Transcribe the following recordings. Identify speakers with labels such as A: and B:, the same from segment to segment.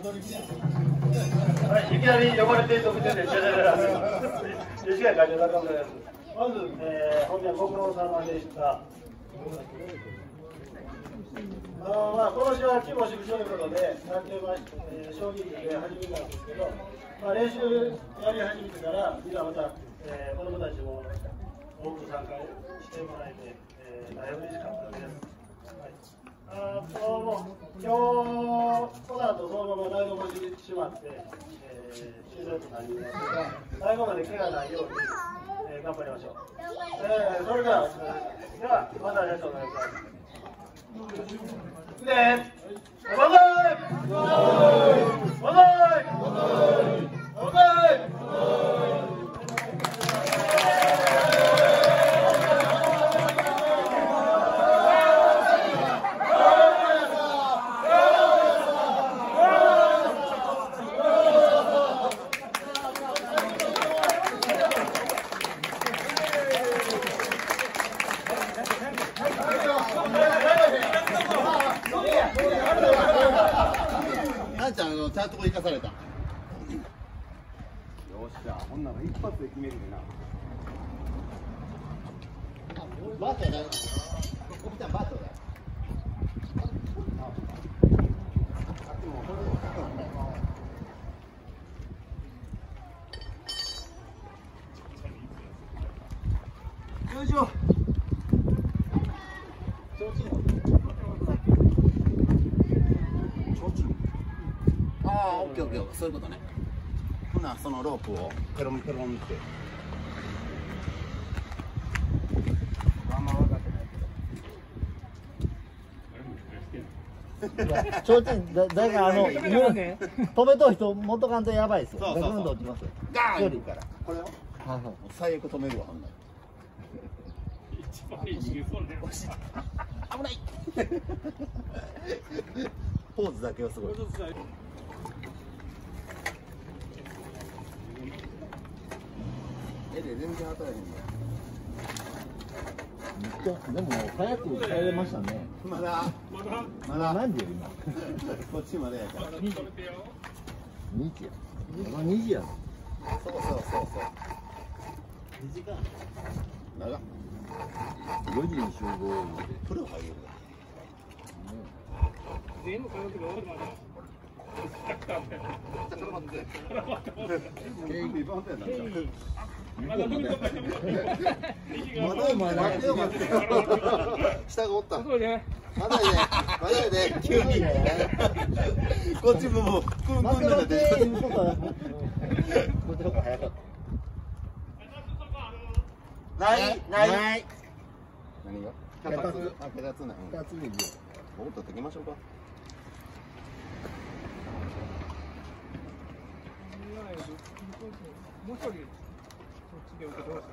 A: はい、いきなり呼ばれて得点で試合で吉川会長中村です。まず、本日はご苦労様でした。この試合は規模縮小ということで、少人数で始めたんですけど、練習やり始めてから、今また、子どもたちも多く参加してもらえて、大変嬉しかったです。今日、この後そのままライドもしてしまって、終了となりますが、最後まで怪我ないように、頑張りましょう。それでは、またありがとうございます。ね、万歳！万歳！万歳！
B: ちゃんちゃんとこ生かされた。よっしゃ、ほんなら一発で決めるでな。バートだよ。おびちゃんバートだよ。よいしょ。ああ、オッケーオッケー、そういうことね。ほな、そのロープをペロンペロンって。あんま分かってないけど。
C: ちょうちんだから止めと人持っとかんとやばいですよ。ガクンと落ちますよ。
B: ガーンから。これを。
C: はいはい。
B: 最悪止めるわ、ほんなら。危ない。ポーズだけはすごい。全然当たらへん
C: でも早く帰れましたね。
B: まだ
C: 何時よ今。
B: こっちまでやから。
C: 2時や。今2時や。
B: そう。2時間。長っ。
C: 4時に集合で。
B: プロ入るわ。
D: 全部通ってくる。
B: まだ下がおった。まだね、急に。こっちももう、くんくんになって。
C: こっちの方が早かった。
B: ない。
C: 何が？
B: 脚立ない。
C: 2つでいいよ。
B: もっと取ってきましょうか。
D: もう一人、そっちで受け取らせ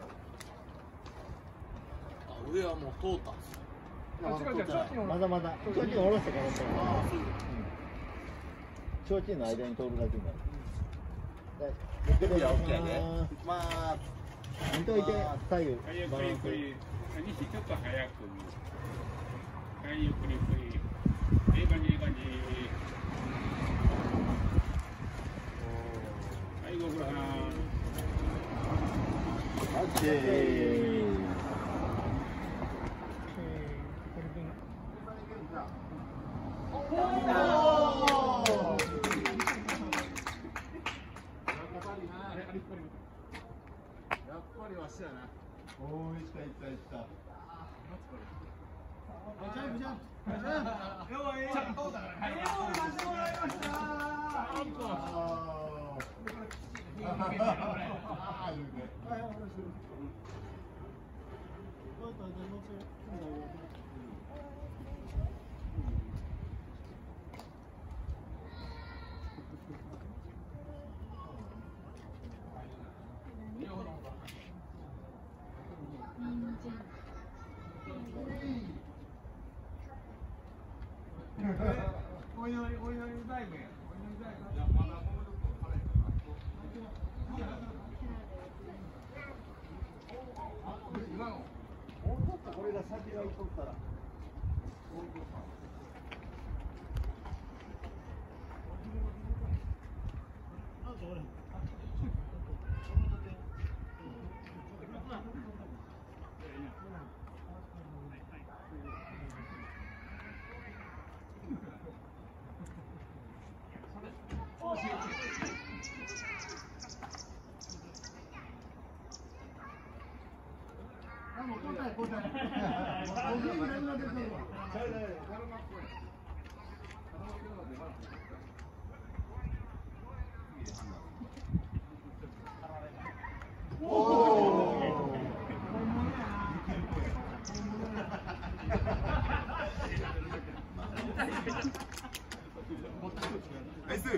D: た。
B: 上はもう通ったんですよ。
C: まだまだ。ちょうちん下ろしてからと。ちょうちんの間に通るだけになる。オッケーね。
B: まあ、
C: 見といて左右バランス。
D: 西ちょっと早く。はい、ゆっくりゆっくり。いい感じいい感じ。はい、ご苦労さん。
B: オッケー。やっぱりわしやな。おーいった。
D: お祈り大名。
B: これが先がいとったら。 ナイス。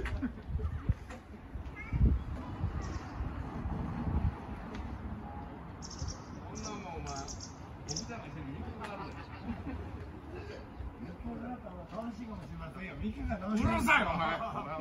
B: うるさいお前。うるさいお前。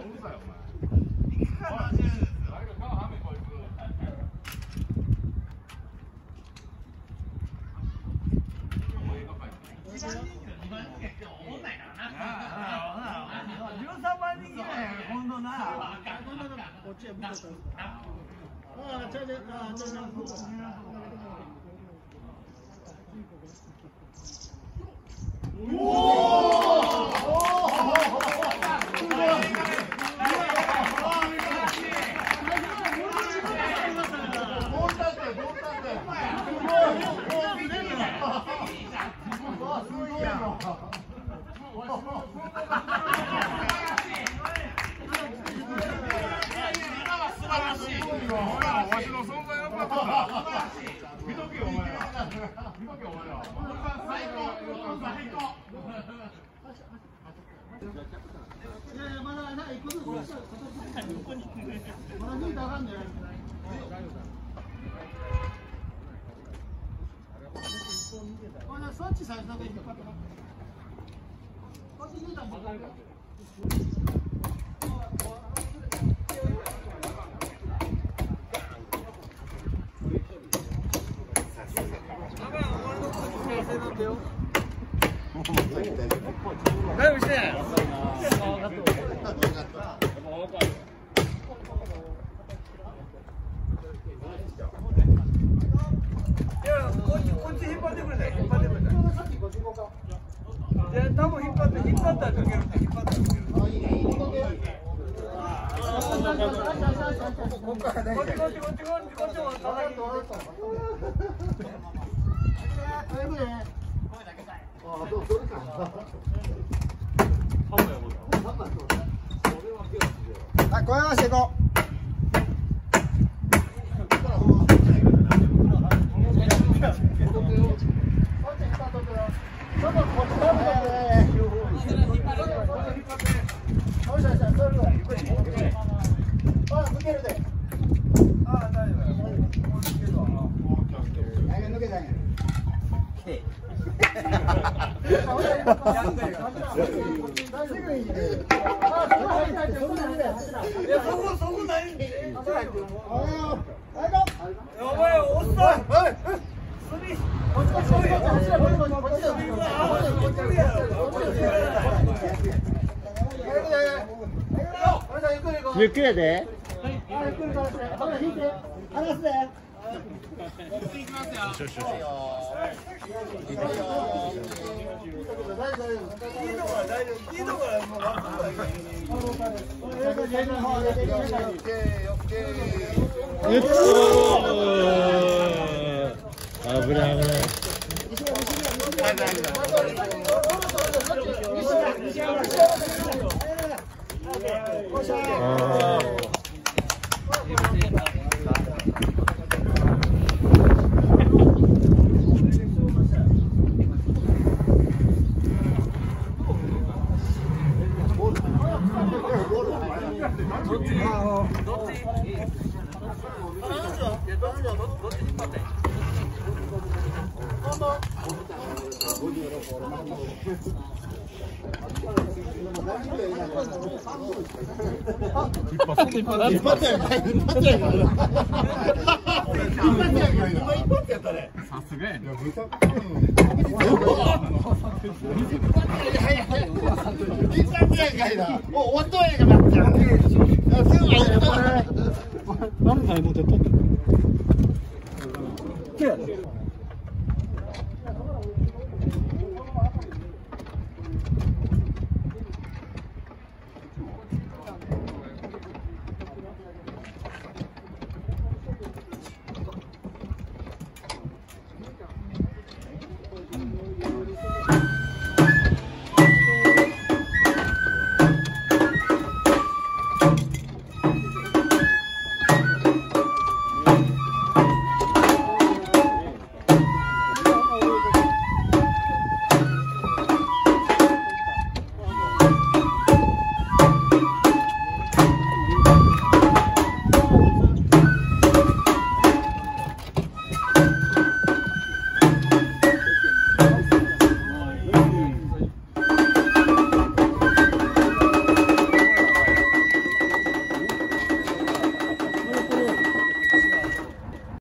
C: はい、声合わせていこう。ゆっくりやで。離すで。危ない危ない。
D: さすがやね。
C: もう終わったやんかな。
A: 何回もって取って。